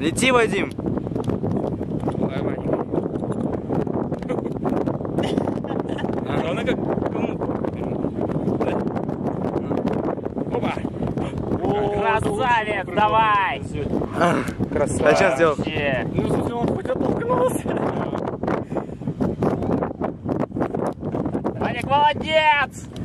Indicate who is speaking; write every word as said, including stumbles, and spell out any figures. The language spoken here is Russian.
Speaker 1: Лети, Вадим.
Speaker 2: Давай, Ваня. А она как... Опа!
Speaker 3: Красавец, давай!
Speaker 2: Красавец.
Speaker 1: А что сделал?
Speaker 2: Ну, слушай, он хоть оттолкнулся.
Speaker 3: Ваня, молодец!